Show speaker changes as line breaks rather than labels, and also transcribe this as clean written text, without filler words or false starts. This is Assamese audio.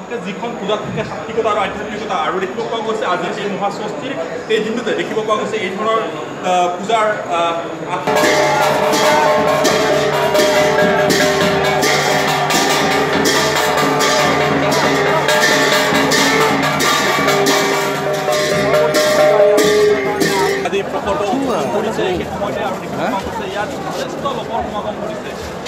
যিখন পূজাত থাকে সাত্বিকতা আৰু আধ্যাত্মিকতা আৰু দেখিব পোৱা গৈছে আজি এই মহাষষ্ঠীৰ এই দিনটোতে দেখিব পোৱা গৈছে এই ধৰণৰ পূজাৰ আজি প্ৰকল্প উদ্বোধন কৰিছে এই সময়তে আৰু দেখিব পোৱা গৈছে ইয়াত যথেষ্ট লোকৰ সমাগম কৰিছে।